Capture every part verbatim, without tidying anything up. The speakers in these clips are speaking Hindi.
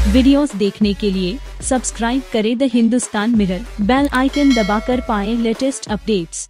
वीडियोस देखने के लिए सब्सक्राइब करें the Hindustan mirror, bell icon दबाकर पाएं लेटेस्ट अपडेट्स।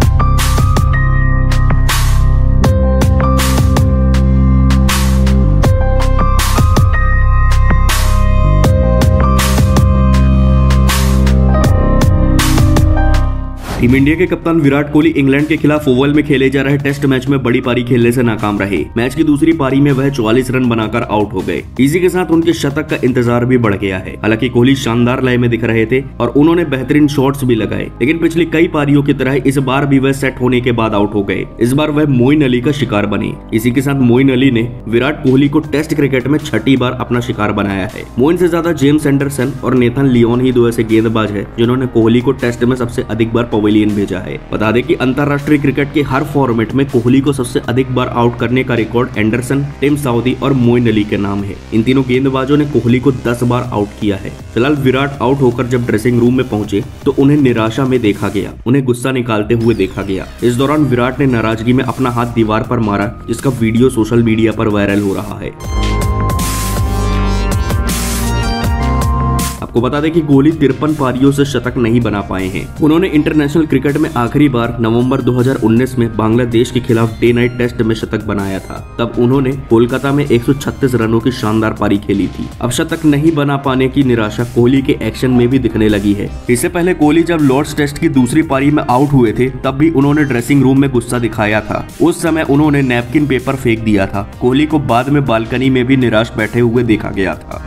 टीम इंडिया के कप्तान विराट कोहली इंग्लैंड के खिलाफ ओवल में खेले जा रहे टेस्ट मैच में बड़ी पारी खेलने से नाकाम रहे। मैच की दूसरी पारी में वह चौवालीस रन बनाकर आउट हो गए। इसी के साथ उनके शतक का इंतजार भी बढ़ गया है। हालांकि कोहली शानदार लय में दिख रहे थे और उन्होंने बेहतरीन शॉट्स भी लगाए, लेकिन पिछली कई पारियों की तरह इस बार भी वह सेट होने के बाद आउट हो गए। इस बार वह मोइन अली का शिकार बने। इसी के साथ मोइन अली ने विराट कोहली को टेस्ट क्रिकेट में छठी बार अपना शिकार बनाया है। मोइन से ज्यादा जेम्स एंडरसन और नेथन लियोन ही दो ऐसे गेंदबाज है जिन्होंने कोहली को टेस्ट में सबसे अधिक बार पवेलियन भेजा है। बता दें कि अंतरराष्ट्रीय क्रिकेट के हर फॉर्मेट में कोहली को सबसे अधिक बार आउट करने का रिकॉर्ड एंडरसन, टिम साउदी और मोइन अली के नाम है। इन तीनों गेंदबाजों ने कोहली को दस बार आउट किया है। फिलहाल विराट आउट होकर जब ड्रेसिंग रूम में पहुंचे तो उन्हें निराशा में देखा गया, उन्हें गुस्सा निकालते हुए देखा गया। इस दौरान विराट ने नाराजगी में अपना हाथ दीवार पर मारा, जिसका वीडियो सोशल मीडिया पर वायरल हो रहा है। आपको बता दें कि कोहली तिरपन पारियों से शतक नहीं बना पाए हैं। उन्होंने इंटरनेशनल क्रिकेट में आखिरी बार नवंबर दो हज़ार उन्नीस में बांग्लादेश के खिलाफ डे नाइट टेस्ट में शतक बनाया था। तब उन्होंने कोलकाता में एक सौ छत्तीस रनों की शानदार पारी खेली थी। अब शतक नहीं बना पाने की निराशा कोहली के एक्शन में भी दिखने लगी है। इससे पहले कोहली जब लॉर्ड्स टेस्ट की दूसरी पारी में आउट हुए थे तब भी उन्होंने ड्रेसिंग रूम में गुस्सा दिखाया था। उस समय उन्होंने नैपकिन पेपर फेंक दिया था। कोहली को बाद में बालकनी में भी निराश बैठे हुए देखा गया था।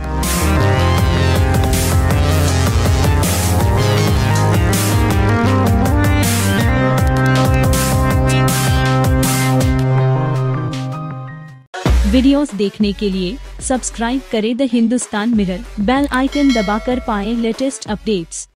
वीडियोस देखने के लिए सब्सक्राइब करें the Hindustan mirror, bell icon दबाकर पाएं लेटेस्ट अपडेट्स।